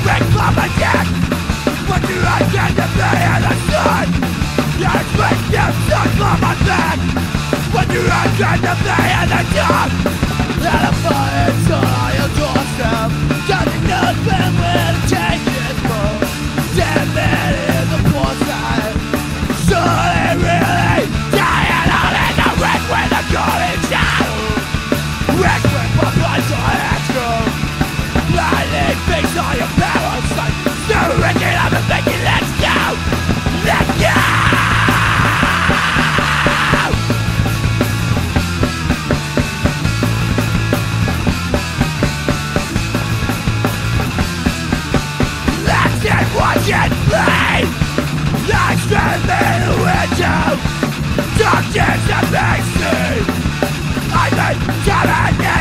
ring from my neck. What do I get to be in the sun? Your fingertips on my back. What do I get to be in the dark? And I'm falling on your doorstep. Doesn't nothing where to take it from. Dead man in the foresight. So they really dying out in the wreck with the golden shadow. Wreck with my blood's on extra. Blinding things on your parasite. Still wrecking up and making let's go. Let's go. Watch it bleed. Lights from the window. Darkness that makes me. I've been telling you.